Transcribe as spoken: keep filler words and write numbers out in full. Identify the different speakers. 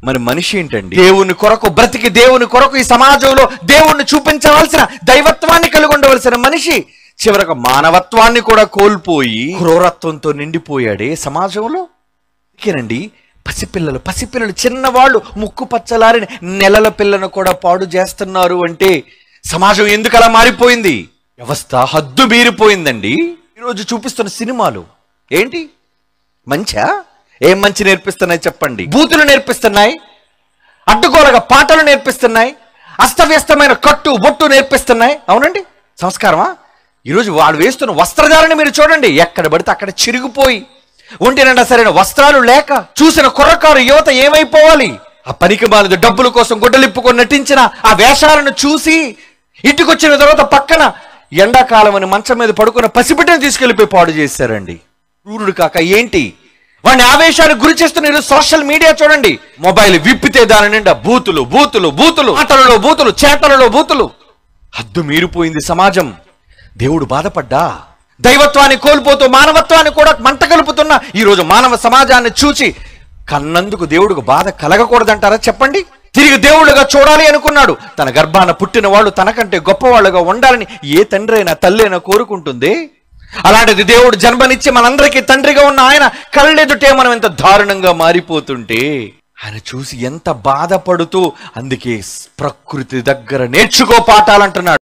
Speaker 1: మరి మనిషి ఏంటండి? దేవుని కొరకు బ్రతికి దేవుని కొరకు ఈ సమాజంలో దేవుణ్ణి చూపించవలసిన దైవత్వాన్ని కలిగి ఉండవలసిన మనిషి చివరకు మానవత్వాన్ని కూడా కోల్పోయి క్రూరత్వంతో నిండిపోయాడే సమాజంలో. ఇంకేనండి, పసిపిల్లలు పసిపిల్లలు చిన్నవాళ్ళు ముక్కు పచ్చలారిన నెలల పిల్లను కూడా పాడు చేస్తున్నారు అంటే సమాజం ఎందుకు అలా మారిపోయింది? వ్యవస్థ హద్దు మీరిపోయిందండి. ఈరోజు చూపిస్తున్న సినిమాలు ఏంటి? మంచా? ఏం మంచి నేర్పిస్తున్నాయి చెప్పండి? బూతులు నేర్పిస్తున్నాయి, అడ్డుగోలగా పాటలు నేర్పిస్తున్నాయి, అస్తవ్యస్తమైన కట్టు బొట్టు నేర్పిస్తున్నాయి. అవునండి, సంస్కారమా? ఈరోజు వాడు వేస్తున్న వస్త్రధారణ మీరు చూడండి, ఎక్కడ పడితే అక్కడ చిరిగిపోయి ఒంటినండా సరైన వస్త్రాలు లేక చూసిన కుర్రకారు యువత ఏమైపోవాలి? ఆ పనికి మాలిన డబ్బుల కోసం గుడ్డలిప్పుకొని నటించిన ఆ వేషాలను చూసి ఇంటికి వచ్చిన తర్వాత పక్కన ఎండాకాలం అని మంచం మీద పడుకున్న పసిబిడ్డను తీసుకెళ్లిపోయి పాడు చేశారండి. క్రూరుడు కాక ఏంటి? వాడిని ఆవేశానికి గురి చేస్తున్న సోషల్ మీడియా చూడండి, మొబైల్ విప్పితే దాని నిండా బూతులు బూతులు బూతులు, ఆటలలో బూతులు, చేతలలో బూతులు. హద్దు మీరిపోయింది సమాజం. దేవుడు బాధపడ్డా? దైవత్వాన్ని కోల్పోతూ మానవత్వాన్ని కూడా మంట కలుపుతున్న ఈరోజు మానవ సమాజాన్ని చూచి కన్నందుకు దేవుడికి బాధ కలగకూడదంటారా చెప్పండి? తిరిగి దేవుడుగా చూడాలి అనుకున్నాడు. తన గర్భాన పుట్టిన వాళ్ళు తనకంటే గొప్పవాళ్ళుగా ఉండాలని ఏ తండ్రి అయినా తల్లి అయినా కోరుకుంటుంది. అలాంటిది దేవుడు జన్మనిచ్చి మనందరికీ తండ్రిగా ఉన్న ఆయన కళ్ళెదుటే మనం ఎంత దారుణంగా మారిపోతుంటే ఆయన చూసి ఎంత బాధపడుతూ, అందుకే ప్రకృతి దగ్గర నేర్చుకో పాఠాలంటున్నాడు.